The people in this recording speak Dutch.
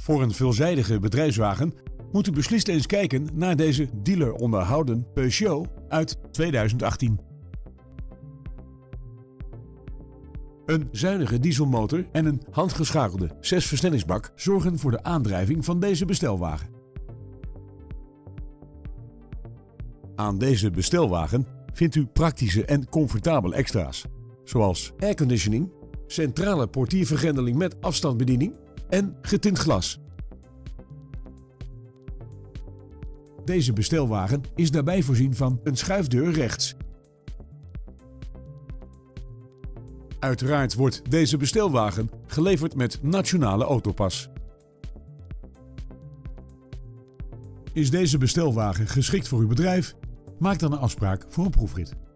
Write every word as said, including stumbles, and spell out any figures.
Voor een veelzijdige bedrijfswagen moet u beslist eens kijken naar deze dealer onderhouden Peugeot uit tweeduizend achttien. Een zuinige dieselmotor en een handgeschakelde zesversnellingsbak zorgen voor de aandrijving van deze bestelwagen. Aan deze bestelwagen vindt u praktische en comfortabele extra's, zoals airconditioning, centrale portiervergrendeling met afstandsbediening en getint glas. Deze bestelwagen is daarbij voorzien van een schuifdeur rechts. Uiteraard wordt deze bestelwagen geleverd met Nationale Autopas. Is deze bestelwagen geschikt voor uw bedrijf? Maak dan een afspraak voor een proefrit.